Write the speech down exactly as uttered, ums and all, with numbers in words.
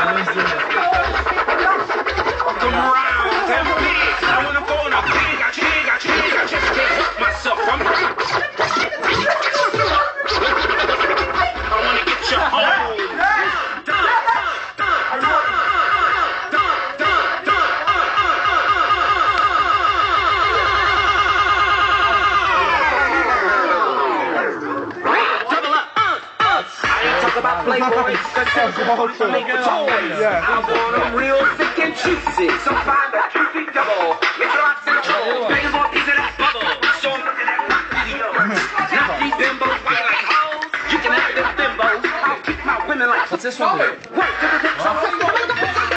round and big. I wanna go on a big, I big, I big, I just can't help myself. I'm I wanna get your home. About Playboy, cause make a toys. Yeah. I want them real thick and juicy. So find a juicy double. It's lots in the hole. Bang more piece of that bubble. So I'm looking at my video. Not these bimbos white like hoes. You can have them bimbos. I'll keep my women like. What's this one? Wait,